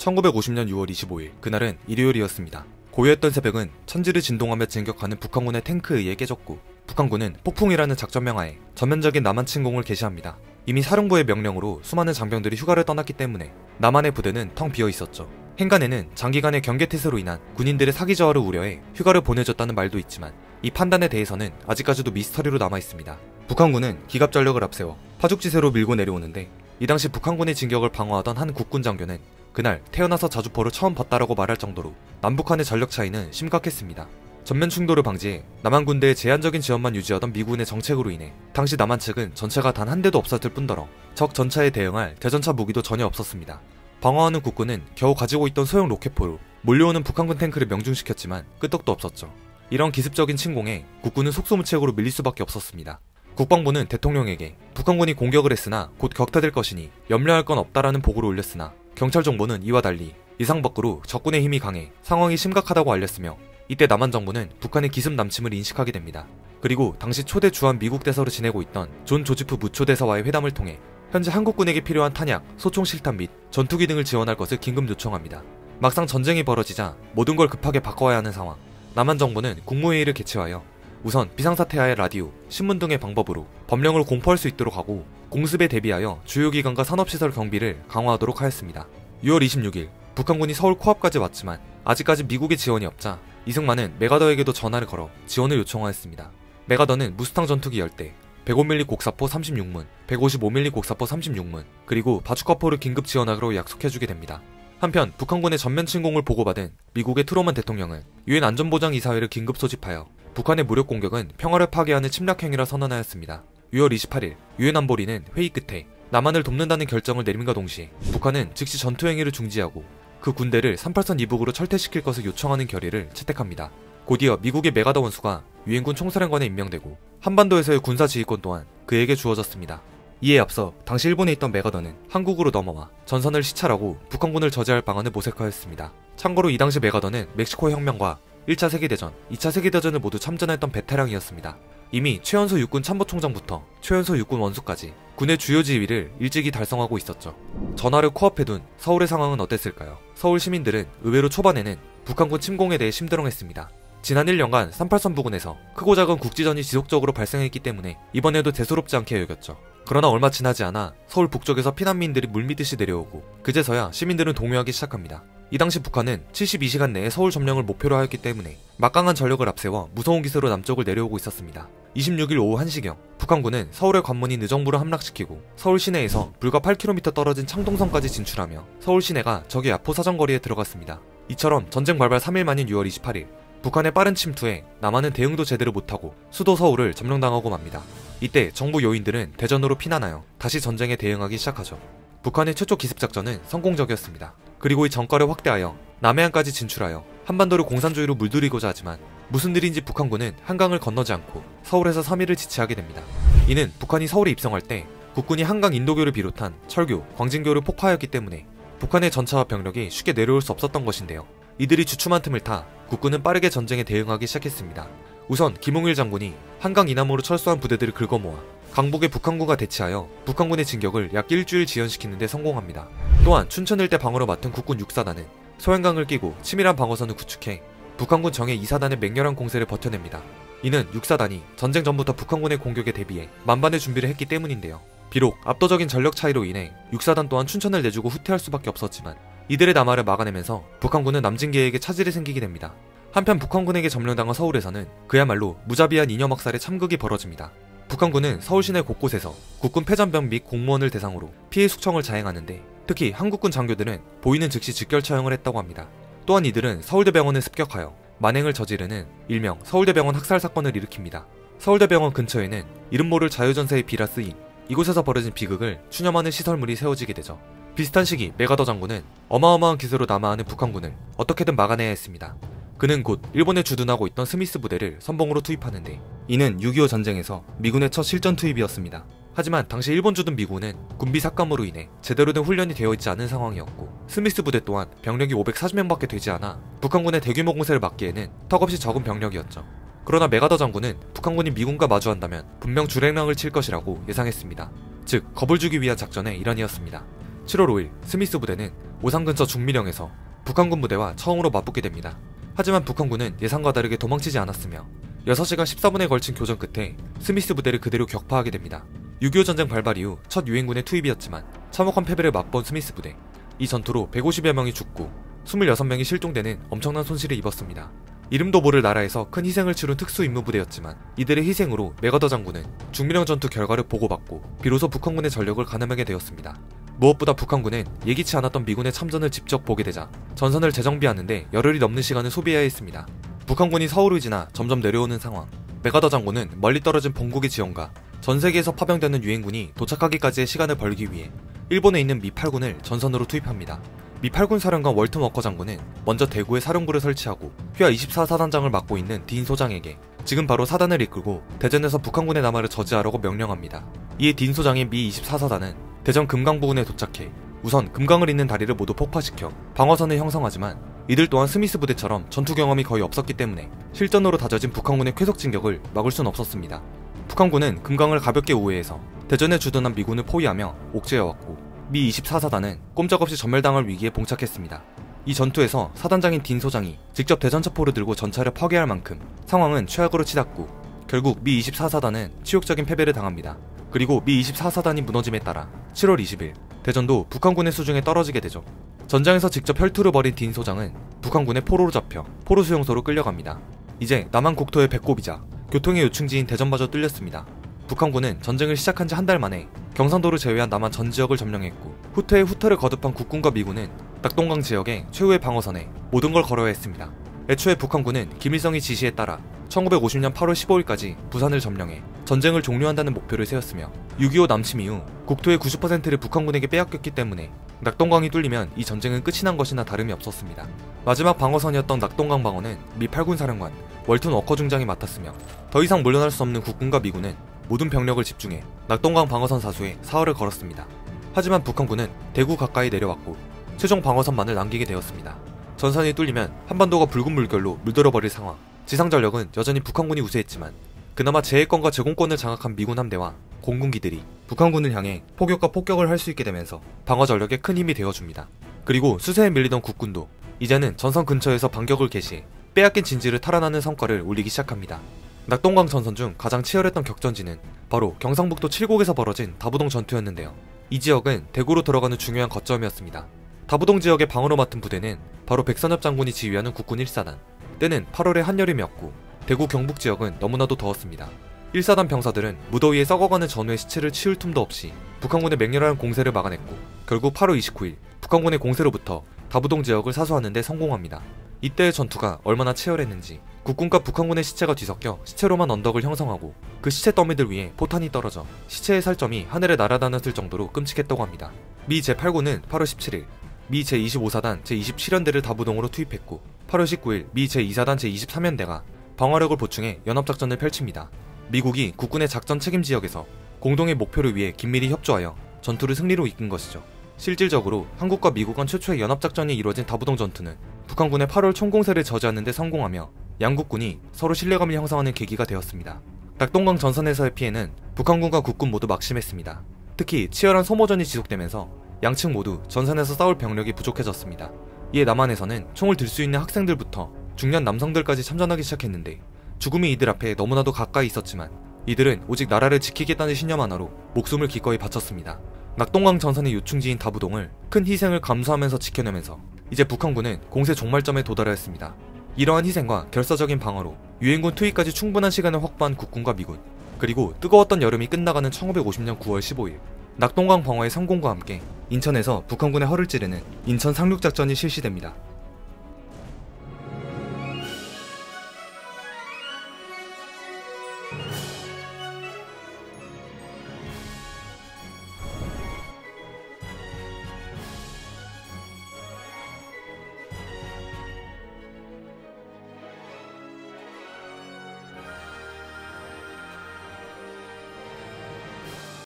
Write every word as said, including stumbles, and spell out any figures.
천구백오십 년 유월 이십오일, 그날은 일요일이었습니다. 고요했던 새벽은 천지를 진동하며 진격하는 북한군의 탱크에 의해 깨졌고, 북한군은 폭풍이라는 작전명 하에 전면적인 남한 침공을 개시합니다. 이미 사령부의 명령으로 수많은 장병들이 휴가를 떠났기 때문에 남한의 부대는 텅 비어 있었죠. 행간에는 장기간의 경계태세로 인한 군인들의 사기 저하를 우려해 휴가를 보내줬다는 말도 있지만, 이 판단에 대해서는 아직까지도 미스터리로 남아있습니다. 북한군은 기갑전력을 앞세워 파죽지세로 밀고 내려오는데, 이 당시 북한군의 진격을 방어하던 한 국군 장교는 그날 태어나서 자주포를 처음 봤다라고 말할 정도로 남북한의 전력 차이는 심각했습니다. 전면 충돌을 방지해 남한 군대의 제한적인 지원만 유지하던 미군의 정책으로 인해 당시 남한 측은 전차가 단 한 대도 없었을 뿐더러 적 전차에 대응할 대전차 무기도 전혀 없었습니다. 방어하는 국군은 겨우 가지고 있던 소형 로켓포로 몰려오는 북한군 탱크를 명중시켰지만 끄떡도 없었죠. 이런 기습적인 침공에 국군은 속수무책으로 밀릴 수밖에 없었습니다. 국방부는 대통령에게 북한군이 공격을 했으나 곧 격퇴될 것이니 염려할 건 없다라는 보고를 올렸으나, 경찰 정보는 이와 달리 예상 밖으로 적군의 힘이 강해 상황이 심각하다고 알렸으며, 이때 남한 정부는 북한의 기습 남침을 인식하게 됩니다. 그리고 당시 초대 주한 미국 대사로 지내고 있던 존 조지프 무초대사와의 회담을 통해 현재 한국군에게 필요한 탄약, 소총 실탄 및 전투기 등을 지원할 것을 긴급 요청합니다. 막상 전쟁이 벌어지자 모든 걸 급하게 바꿔야 하는 상황. 남한 정부는 국무회의를 개최하여 우선 비상사태하에 라디오, 신문 등의 방법으로 법령을 공포할 수 있도록 하고, 공습에 대비하여 주요 기관과 산업시설 경비를 강화하도록 하였습니다. 유월 이십육일, 북한군이 서울 코앞까지 왔지만 아직까지 미국의 지원이 없자 이승만은 메가더에게도 전화를 걸어 지원을 요청하였습니다. 메가더는 무스탕 전투기 열 대, 백오 밀리미터 곡사포 삼십육 문, 백오십오 밀리미터 곡사포 삼십육 문, 그리고 바주카포를 긴급 지원하기로 약속해주게 됩니다. 한편 북한군의 전면 침공을 보고받은 미국의 트루먼 대통령은 유엔 안전보장이사회를 긴급 소집하여 북한의 무력 공격은 평화를 파괴하는 침략행위라 선언하였습니다. 유월 이십팔일, 유엔 안보리는 회의 끝에 남한을 돕는다는 결정을 내림과 동시에 북한은 즉시 전투행위를 중지하고 그 군대를 삼팔선 이북으로 철퇴시킬 것을 요청하는 결의를 채택합니다. 곧이어 미국의 메가더 원수가 유엔군 총사령관에 임명되고 한반도에서의 군사지휘권 또한 그에게 주어졌습니다. 이에 앞서 당시 일본에 있던 메가더는 한국으로 넘어와 전선을 시찰하고 북한군을 저지할 방안을 모색하였습니다. 참고로 이 당시 메가더는 멕시코 혁명과 일 차 세계대전, 이 차 세계대전을 모두 참전했던 베테랑이었습니다. 이미 최연소 육군 참모총장부터 최연소 육군 원수까지 군의 주요 지휘를 일찍이 달성하고 있었죠. 전화를 코앞에 둔 서울의 상황은 어땠을까요? 서울 시민들은 의외로 초반에는 북한군 침공에 대해 심드렁했습니다. 지난 일 년간 삼팔선 부근에서 크고 작은 국지전이 지속적으로 발생했기 때문에 이번에도 대수롭지 않게 여겼죠. 그러나 얼마 지나지 않아 서울 북쪽에서 피난민들이 물밀듯이 내려오고 그제서야 시민들은 동요하기 시작합니다. 이 당시 북한은 칠십이 시간 내에 서울 점령을 목표로 하였기 때문에 막강한 전력을 앞세워 무서운 기세로 남쪽을 내려오고 있었습니다. 이십육일 오후 한 시경, 북한군은 서울의 관문인 의정부를 함락시키고 서울 시내에서 불과 팔 킬로미터 떨어진 창동성까지 진출하며 서울 시내가 적의 야포 사정거리에 들어갔습니다. 이처럼 전쟁 발발 삼 일 만인 유월 이십팔일, 북한의 빠른 침투에 남한은 대응도 제대로 못하고 수도 서울을 점령당하고 맙니다. 이때 정부 요인들은 대전으로 피난하여 다시 전쟁에 대응하기 시작하죠. 북한의 최초 기습작전은 성공적이었습니다. 그리고 이 전과를 확대하여 남해안까지 진출하여 한반도를 공산주의로 물들이고자 하지만 무슨 일인지 북한군은 한강을 건너지 않고 서울에서 삼 일을 지체하게 됩니다. 이는 북한이 서울에 입성할 때 국군이 한강 인도교를 비롯한 철교, 광진교를 폭파하였기 때문에 북한의 전차와 병력이 쉽게 내려올 수 없었던 것인데요. 이들이 주춤한 틈을 타 국군은 빠르게 전쟁에 대응하기 시작했습니다. 우선 김웅일 장군이 한강 이남으로 철수한 부대들을 긁어모아 강북의 북한군과 대치하여 북한군의 진격을 약 일주일 지연시키는 데 성공합니다. 또한 춘천 일대 방어를 맡은 국군 육 사단은 소양강을 끼고 치밀한 방어선을 구축해 북한군 정예 이 사단의 맹렬한 공세를 버텨냅니다. 이는 육 사단이 전쟁 전부터 북한군의 공격에 대비해 만반의 준비를 했기 때문인데요. 비록 압도적인 전력 차이로 인해 육 사단 또한 춘천을 내주고 후퇴할 수밖에 없었지만 이들의 남하를 막아내면서 북한군은 남진계에게 차질이 생기게 됩니다. 한편 북한군에게 점령당한 서울에서는 그야말로 무자비한 인여막살의 참극이 벌어집니다. 북한군은 서울 시내 곳곳에서 국군 패잔병 및 공무원을 대상으로 피해 숙청을 자행하는데, 특히 한국군 장교들은 보이는 즉시 직결 처형을 했다고 합니다. 또한 이들은 서울대병원을 습격하여 만행을 저지르는 일명 서울대병원 학살 사건을 일으킵니다. 서울대병원 근처에는 이름 모를 자유전세의 비라 쓰인 이곳에서 벌어진 비극을 추념하는 시설물이 세워지게 되죠. 비슷한 시기 메가더 장군은 어마어마한 기세로 남하하는 북한군을 어떻게든 막아내야 했습니다. 그는 곧 일본에 주둔하고 있던 스미스 부대를 선봉으로 투입하는데, 이는 육이오 전쟁에서 미군의 첫 실전 투입이었습니다. 하지만 당시 일본 주둔 미군은 군비 삭감으로 인해 제대로 된 훈련이 되어 있지 않은 상황이었고, 스미스 부대 또한 병력이 오백사십 명밖에 되지 않아 북한군의 대규모 공세를 막기에는 턱없이 적은 병력이었죠. 그러나 메가더 장군은 북한군이 미군과 마주한다면 분명 주랭랑을 칠 것이라고 예상했습니다. 즉 겁을 주기 위한 작전의 일환이었습니다. 칠월 오일 스미스 부대는 오산 근처 중미령에서 북한군 부대와 처음으로 맞붙게 됩니다. 하지만 북한군은 예상과 다르게 도망치지 않았으며 여섯 시간 십사 분에 걸친 교전 끝에 스미스 부대를 그대로 격파하게 됩니다. 육이오 전쟁 발발 이후 첫 유엔군의 투입이었지만 참혹한 패배를 맛본 스미스 부대. 이 전투로 백오십여 명이 죽고 이십육 명이 실종되는 엄청난 손실을 입었습니다. 이름도 모를 나라에서 큰 희생을 치룬 특수임무부대였지만 이들의 희생으로 맥어더 장군은 중미령 전투 결과를 보고받고 비로소 북한군의 전력을 가늠하게 되었습니다. 무엇보다 북한군은 예기치 않았던 미군의 참전을 직접 보게 되자 전선을 재정비하는데 열흘이 넘는 시간을 소비해야 했습니다. 북한군이 서울을 지나 점점 내려오는 상황. 맥어더 장군은 멀리 떨어진 본국의 지원과 전세계에서 파병되는 유엔군이 도착하기까지의 시간을 벌기 위해 일본에 있는 미 팔 군을 전선으로 투입합니다. 미 팔 군 사령관 월튼 워커 장군은 먼저 대구에 사령부를 설치하고 휘하 이십사 사단장을 맡고 있는 딘 소장에게 지금 바로 사단을 이끌고 대전에서 북한군의 남하를 저지하라고 명령합니다. 이에 딘 소장의 미 이십사 사단은 대전 금강 부근에 도착해 우선 금강을 잇는 다리를 모두 폭파시켜 방어선을 형성하지만 이들 또한 스미스 부대처럼 전투 경험이 거의 없었기 때문에 실전으로 다져진 북한군의 쾌속 진격을 막을 순 없었습니다. 북한군은 금강을 가볍게 우회해서 대전에 주둔한 미군을 포위하며 옥죄해왔고 미 이십사 사단은 꼼짝없이 전멸당할 위기에 봉착했습니다. 이 전투에서 사단장인 딘 소장이 직접 대전차포를 들고 전차를 파괴할 만큼 상황은 최악으로 치닫고 결국 미 이십사 사단은 치욕적인 패배를 당합니다. 그리고 미 이십사 사단이 무너짐에 따라 칠월 이십일 대전도 북한군의 수중에 떨어지게 되죠. 전장에서 직접 혈투를 벌인 딘 소장은 북한군의 포로로 잡혀 포로 수용소로 끌려갑니다. 이제 남한 국토의 배꼽이자 교통의 요충지인 대전마저 뚫렸습니다. 북한군은 전쟁을 시작한 지 한 달 만에 경상도를 제외한 남한 전 지역을 점령했고 후퇴에 후퇴를 거듭한 국군과 미군은 낙동강 지역의 최후의 방어선에 모든 걸 걸어야 했습니다. 애초에 북한군은 김일성의 지시에 따라 천구백오십 년 팔월 십오일까지 부산을 점령해 전쟁을 종료한다는 목표를 세웠으며 육이오 남침 이후 국토의 구십 퍼센트를 북한군에게 빼앗겼기 때문에 낙동강이 뚫리면 이 전쟁은 끝이 난 것이나 다름이 없었습니다. 마지막 방어선이었던 낙동강 방어는 미 팔 군 사령관 월튼 워커 중장이 맡았으며 더 이상 물러날 수 없는 국군과 미군은 모든 병력을 집중해 낙동강 방어선 사수에 사활을 걸었습니다. 하지만 북한군은 대구 가까이 내려왔고 최종 방어선만을 남기게 되었습니다. 전선이 뚫리면 한반도가 붉은 물결로 물들어버릴 상황. 지상 전력은 여전히 북한군이 우세했지만 그나마 제해권과 제공권을 장악한 미군 함대와 공군기들이 북한군을 향해 포격과 폭격을 할 수 있게 되면서 방어 전력에 큰 힘이 되어줍니다. 그리고 수세에 밀리던 국군도 이제는 전선 근처에서 반격을 개시해 빼앗긴 진지를 탈환하는 성과를 올리기 시작합니다. 낙동강 전선 중 가장 치열했던 격전지는 바로 경상북도 칠곡에서 벌어진 다부동 전투였는데요. 이 지역은 대구로 들어가는 중요한 거점이었습니다. 다부동 지역의 방어로 맡은 부대는 바로 백선엽 장군이 지휘하는 국군 일 사단. 때는 팔월의 한여름이었고 대구 경북 지역은 너무나도 더웠습니다. 일 사단 병사들은 무더위에 썩어가는 전우의 시체를 치울 틈도 없이 북한군의 맹렬한 공세를 막아냈고 결국 팔월 이십구일 북한군의 공세로부터 다부동 지역을 사수하는 데 성공합니다. 이때의 전투가 얼마나 치열했는지 국군과 북한군의 시체가 뒤섞여 시체로만 언덕을 형성하고 그 시체 더미들 위에 포탄이 떨어져 시체의 살점이 하늘에 날아다녔을 정도로 끔찍했다고 합니다. 미 제팔 군은 팔월 십칠일 미 제이십오 사단 제이십칠 연대를 다부동으로 투입했고 팔월 십구일 미 제이 사단 제이십삼 연대가 방어력을 보충해 연합작전을 펼칩니다. 미국이 국군의 작전 책임 지역에서 공동의 목표를 위해 긴밀히 협조하여 전투를 승리로 이끈 것이죠. 실질적으로 한국과 미국 간 최초의 연합작전이 이루어진 다부동 전투는 북한군의 팔월 총공세를 저지하는 데 성공하며 양국군이 서로 신뢰감을 형성하는 계기가 되었습니다. 낙동강 전선에서의 피해는 북한군과 국군 모두 막심했습니다. 특히 치열한 소모전이 지속되면서 양측 모두 전선에서 싸울 병력이 부족해졌습니다. 이에 남한에서는 총을 들 수 있는 학생들부터 중년 남성들까지 참전하기 시작했는데 죽음이 이들 앞에 너무나도 가까이 있었지만 이들은 오직 나라를 지키겠다는 신념 하나로 목숨을 기꺼이 바쳤습니다. 낙동강 전선의 요충지인 다부동을 큰 희생을 감수하면서 지켜내면서 이제 북한군은 공세 종말점에 도달하였습니다. 이러한 희생과 결사적인 방어로 유엔군 투입까지 충분한 시간을 확보한 국군과 미군, 그리고 뜨거웠던 여름이 끝나가는 천구백오십 년 구월 십오일 낙동강 방어의 성공과 함께 인천에서 북한군의 허를 찌르는 인천 상륙작전이 실시됩니다.